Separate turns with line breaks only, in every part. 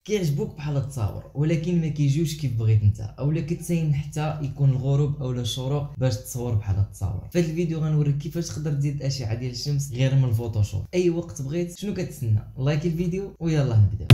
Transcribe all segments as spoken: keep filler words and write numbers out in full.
كيعجبوك بحال التصاور ولكن ما كيجيوش كيف بغيت انت، اولا كتساين حتى يكون الغروب اولا الشروق باش تصور بحال التصاور. في هذا الفيديو غنوريك كيفاش تقدر تزيد الاشعه ديال الشمس غير من الفوتوشوب. اي وقت بغيت. شنو كتسنى؟ لايك الفيديو ويلا نبداو.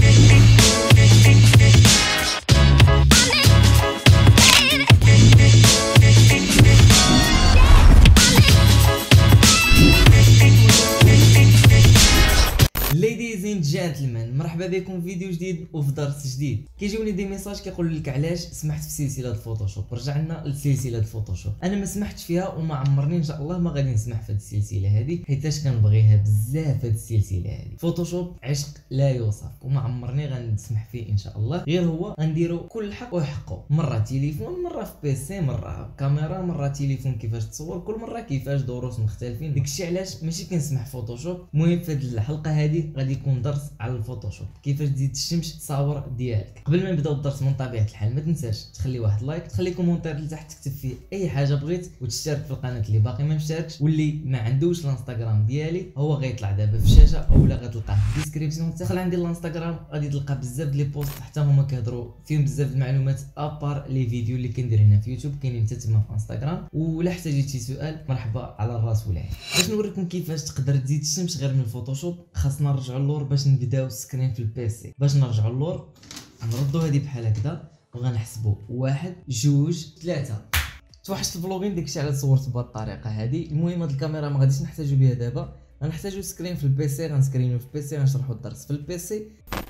ليديز اند جنتلمان، مرحبا بكم في فيديو جديد وفي درس جديد. كيجيوني دي ميساج كيقول لك علاش سمحت في سلسله الفوتوشوب. رجعنا لسلسله الفوتوشوب. انا ما سمحتش فيها وما عمرني ان شاء الله ما غادي نسمح في هذه السلسله هذه، حيتاش كنبغيها بزاف. هذه السلسله هذه فوتوشوب عشق لا يوصف وما عمرني غنسمح فيه ان شاء الله. غير هو غنديرو كل حق وحقه، مره تليفون، مره في بيسي، مره كاميرا، مره تليفون كيفاش تصور، كل مره كيفاش دروس مختلفين. داكشي علاش ماشي كنسمح فوتوشوب. المهم في هذه الحلقه هذه غادي يكون درس على الفوتوشوب، كيفاش تزيد الشمس تصاور ديالك. قبل ما نبداو الدرس من طبيعه الحال ما تنساش تخلي واحد لايك، تخلي كومونتير لتحت تكتب فيه اي حاجه بغيت، وتشترك في القناه اللي باقي ما مشتركش، واللي ما عندوش الانستغرام ديالي هو غيطلع دابا في الشاشه اولا غتلقاه في الديسكريبسيون. دخل عندي الانستغرام غادي تلقى بزاف ديال لي بوست حتى هما كيهضروا فيهم بزاف د المعلومات ابار لي فيديو اللي كندير هنا في يوتيوب، كاينين حتى تما في انستغرام. ولا احتاجيت شي سؤال مرحبا على الراس والعين. باش نوريكم كيفاش تقدر تزيد الشمس غير من الفوتوشوب خاصنا نرجعوا اللور باش نبداو السكرين في البيسي. باش نرجعوا اللور نردوا هذه بحال هكذا وغنحسبوا واحد جوج ثلاثه. توحشت الفلوغين داكشي على صورت بهذه الطريقه هذه. المهم هذه الكاميرا ما غاديش نحتاجو بها دابا، غنحتاجو سكرين في البيسي، غنسكرينو في البيسي، غنشرحوا الدرس في البيسي.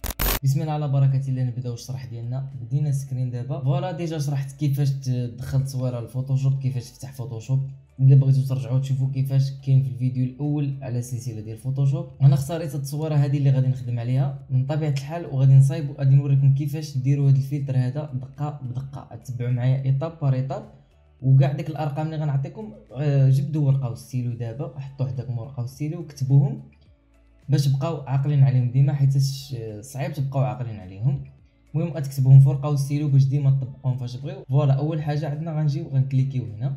بسم الله على بركه الله. نبداو الشرح ديالنا. بدينا السكرين دابا. فوالا ديجا شرحت كيفاش تدخل تصويره للفوتوشوب، كيفاش تفتح فوتوشوب. الا بغيتو ترجعوا تشوفوا كيفاش كاين في الفيديو الاول على السلسله ديال الفوتوشوب. انا اختاريت التصويره هذه اللي غادي نخدم عليها من طبيعه الحال، وغادي نصايب وغادي نوريكم كيفاش ديروا هذا الفلتر هذا دقه بدقه. تتبعوا معايا ايطاب بار ايطاب، وكاع ديك الارقام اللي غنعطيكم جبدوا ورقه وستيلو دابا، حطوا حداكم ورقه وستيلو وكتبوهم باش تبقاو عاقلين عليهم ديما، حيت صعيب تبقاو عاقلين عليهم. المهم غتكتبوهم في ورقه وستيلو باش ديما تطبقوهم فاش بغيو. فوالا اول حاجه عندنا غنجيو غنكليكيو هنا،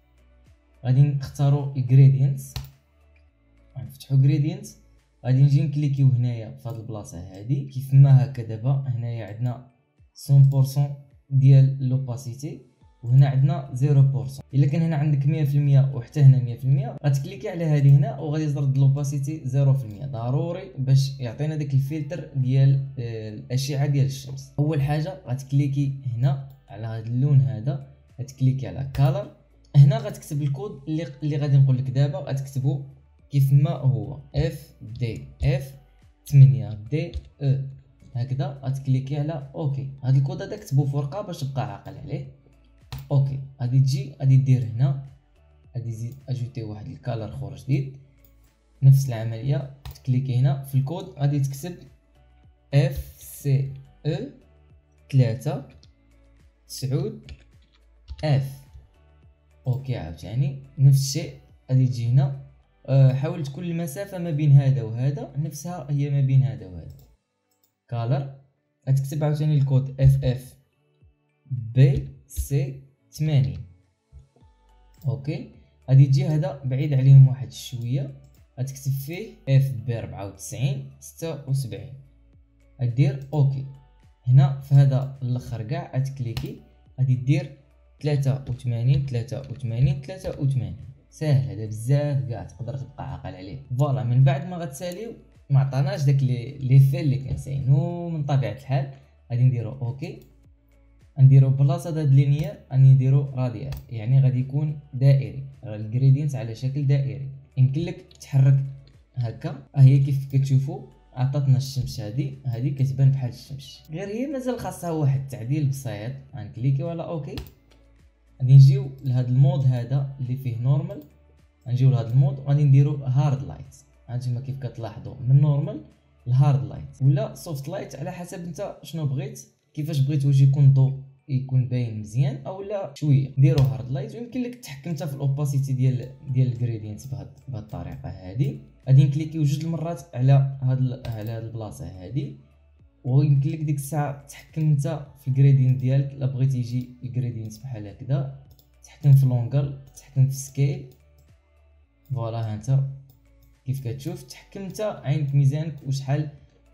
غادي نختاروا الجريدينتس، غنفتحوا جريدينتس، غادي نجي نكليكيو هنايا في هذه البلاصه هذه كيف ما هكا. دابا هنايا عندنا مية بالمية ديال لوباسيتي، وهنا عندنا صفر بالمية. الا كان هنا عندك مية بالمية وحتى هنا مية بالمية غتكليكي على هذه هنا وغادي يزرد لوباسيتي صفر بالمية ضروري باش يعطينا داك الفلتر ديال الاشعه ديال الشمس. اول حاجه غتكليكي هنا على هذا اللون هذا، غتكليكي على كالر. هنا غتكتب الكود اللي اللي غادي نقول لك دابا، غتكتبو كيف ما هو اف دي اف ثمانية دي او هكذا. غتكليكي على اوكي. هذا الكود هذا كتبوه في ورقه باش تبقى عاقل عليه. اوكي غادي تجي غادي دير هنا، غادي تزيد اجوتي واحد الكالر اخر جديد، نفس العمليه. تكليكي هنا في الكود غادي تكتب اف سي او ثلاثة تسعود اف. اوكي عاوتاني نفس الشيء غادي تجي هنا. أه حاول تكون المسافه ما بين هذا وهذا نفسها هي ما بين هذا وهذا. كالر غتكتب عاوتاني الكود اف اف بي سي ثمانين. اوكي غادي تجي هذا بعيد عليهم واحد شويه، غتكتب فيه اف بي أربعة وتسعين ستة وسبعين، غدير اوكي. هنا في هذا الاخر كاع غتكليكي غادي دير ثلاثة وثمانين ثلاثة وثمانين ثلاثة وثمانين. ساهل هذا بزاف كاع، تقدر تبقى عاقل عليه. فوالا من بعد ما غتساليو ما عطاناش داك لي لي في اللي كنساينو من طبيعه الحال، غادي نديرو اوكي. نديرو بلاصه هاد لينيير غادي نديرو راديال، يعني غادي يكون دائري، الجريدينت على شكل دائري. يمكن لك تحرك هكا. ها هي كيف كتشوفوا عطاتنا الشمس هذه هذه كتبان بحال الشمس، غير هي مازال خاصها واحد التعديل بسيط. غنكليكيو على اوكي. غادي نجيو لهاد المود هذا اللي فيه نورمال، غنجيو لهاد المود وغادي نديرو هارد لايت. هانتوما كيف كتلاحظوا من نورمال لهارد لايت ولا سوفت لايت على حسب انت شنو بغيت، كيفاش بغيت واش يكون ضوء يكون باين مزيان او لا شويه. ديرو هارد لايت. ويمكن لك تحكم حتى في الاوباسيتي ديال ديال الجريدينت بهاد بهاد الطريقه هذه. غادي نكليكيو جوج المرات على هاد على هاد البلاصه هذه، ويمكن لك ديك الساعه تحكم انت في الجريدينت ديالك. الا بغيت يجي الجريدينت بحال هكذا تحكم في لونغل، تحكم في سكيل. فوالا ها انت كيف كتشوف تحكم انت عينك ميزانك وشحال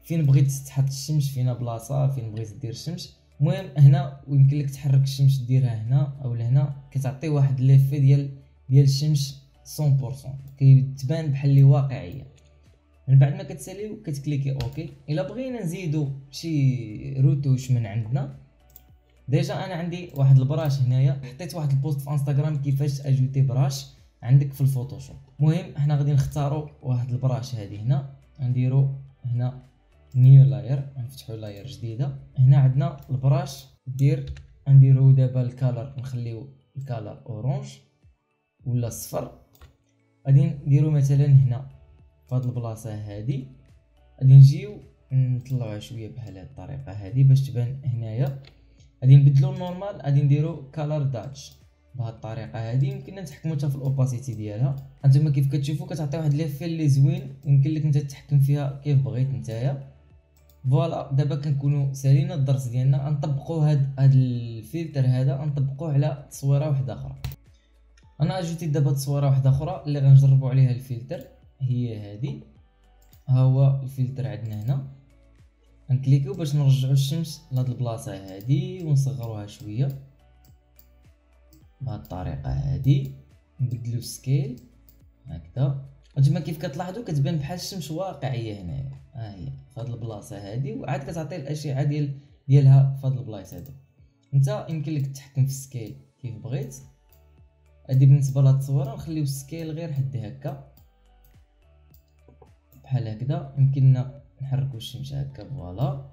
فين بغيت تحط الشمس، فينا بلاصه فين بغيت دير الشمس. المهم هنا ويمكن لك تحرك الشمس ديرها هنا او لهنا، كتعطي واحد ليفي ديال ديال الشمس مية بالمية، كيتبان بحال اللي واقعيه. من بعد ما كتساليو كتكليكي اوكي. الا بغينا نزيدو شي روتوش من عندنا، ديجا انا عندي واحد البراش هنايا، حطيت واحد البوست في انستغرام كيفاش اجوتي براش عندك في الفوتوشوب. المهم حنا غادي نختاروا واحد البراش هذه هنا، نديرو هنا نيو لاير، نفتحوا لاير جديده. هنا عندنا البراش دير، نديرو دابا الكالر، نخليو الكالر اورانج ولا صفر. غادي نديرو مثلا هنا في هاد البلاصه هادي، غادي نجيو نطلعوها شويه بحال هاد الطريقه هادي باش تبان هنايا. غادي نبدلو النورمال، غادي نديرو كالر داتش بهاد الطريقه هادي. يمكن نتحكموا حتى في الاوباسيتي ديالها. انتما كيف كتشوفوا كتعطي واحد ليفي اللي زوين، يمكن لك انت تتحكم فيها كيف بغيت نتايا. فوالا دابا كنكونوا سالينا الدرس ديالنا، نطبقوا هاد هاد الفلتر هذا نطبقوه على تصويره واحده اخرى. انا اجوتي دابا تصويره واحده اخرى اللي غنجربوا عليها الفلتر، هي هادي. ها هو الفلتر عندنا هنا، نكليكيو باش نرجعوا الشمس لهاد البلاصه هادي ونصغروها شويه بهاد الطريقه هادي. نبدلو السكيل هكذا. انتما كيف كتلاحظوا كتبان بحال الشمس واقعيه هنايا، ها هي في هاد البلاصه هادي، وعاد كتعطي الاشعه ديال ديالها في هاد البلايص هادو. انت يمكن لك تتحكم في السكيل كيف بغيت. هادي بالنسبه لهاد التصويره نخليو السكيل غير حد هكا بحال هكذا. يمكننا نحركو الشمس هكا، فوالا.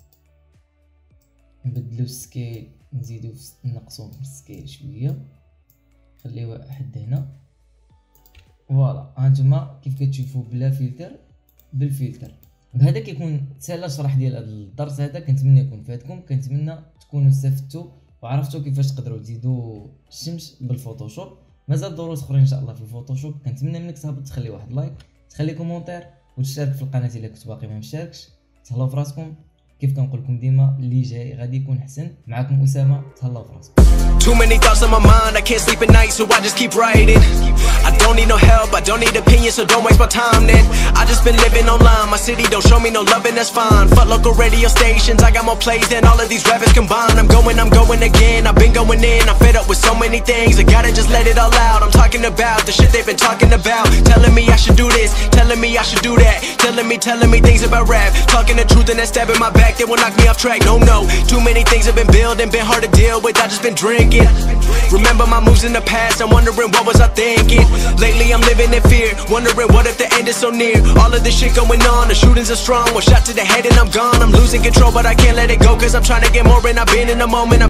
نبدلو السكيل، نزيدو نقصو في السكيل شويه، نخليوه حد هنا، فوالا. هانتوما كيف كتشوفوا بلا فلتر بالفلتر. بهذا كيكون سهل الشرح ديال هذا الدرس هذا. كنتمنى يكون فاتكم، كنتمنى تكونوا استفدتوا وعرفتوا كيفاش تقدروا تزيدوا الشمس بالفوتوشوب. مازال دروس اخرين ان شاء الله في الفوتوشوب. كنتمنى منك تهبط تخلي واحد لايك، تخلي كومونتير، وتشترك في القناه الا كنت باقي ما مشتركش. تهلاو في راسكم. كيف كنقول لكم ديما اللي جاي غادي يكون احسن. معكم اسامه، تهلاو في راسكم.
Too many thoughts on my mind, I can't sleep at night, so I just keep writing. I don't need no help, I don't need opinions, so don't waste my time then. I just been living online, my city don't show me no love and that's fine. Fuck local radio stations, I got more plays than all of these rappers combined. I'm going, I'm going again, I've been going in, I'm fed up with so many things, I gotta just let it all out. I'm talking about the shit they've been talking about, telling me I should do this, telling me I should do that, telling me, telling me things about rap, talking the truth and that stab in my back, they will knock me off track. No, no, too many things have been building, been hard to deal with, I just been drinking. Remember my moves in the past, I'm wondering what was I thinking. Lately I'm living in fear, wondering what if the end is so near. All of this shit going on, the shootings are strong, one shot to the head and I'm gone. I'm losing control but I can't let it go, cause I'm trying to get more and I've been in the moment. I'm